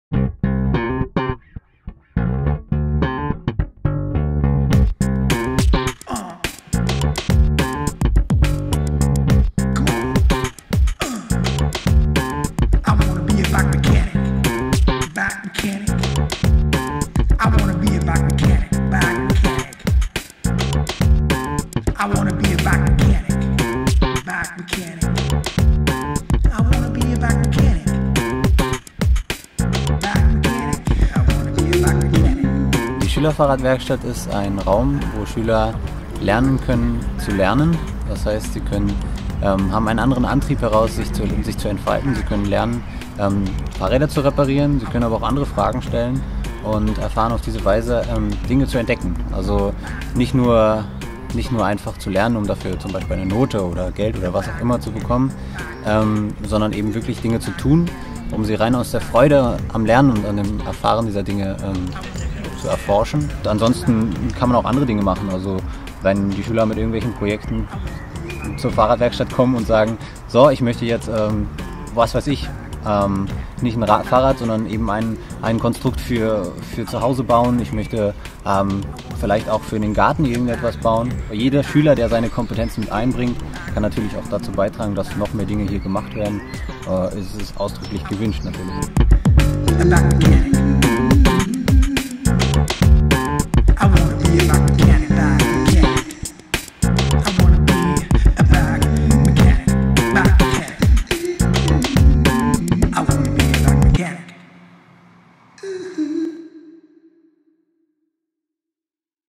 Die Schülerfahrradwerkstatt ist ein Raum, wo Schüler lernen können zu lernen. Das heißt, sie haben einen anderen Antrieb heraus, sich zu entfalten. Sie können lernen, Fahrräder zu reparieren. Sie können aber auch andere Fragen stellen und erfahren auf diese Weise, Dinge zu entdecken. Also nicht nur einfach zu lernen, um dafür zum Beispiel eine Note oder Geld oder was auch immer zu bekommen, sondern eben wirklich Dinge zu tun, um sie rein aus der Freude am Lernen und an dem Erfahren dieser Dinge zu erforschen. Ansonsten kann man auch andere Dinge machen. Also wenn die Schüler mit irgendwelchen Projekten zur Fahrradwerkstatt kommen und sagen, so, ich möchte jetzt, was weiß ich, nicht ein Fahrrad, sondern eben ein Konstrukt für zu Hause bauen. Ich möchte vielleicht auch für den Garten irgendetwas bauen. Jeder Schüler, der seine Kompetenzen mit einbringt, kann natürlich auch dazu beitragen, dass noch mehr Dinge hier gemacht werden. Es ist ausdrücklich gewünscht natürlich.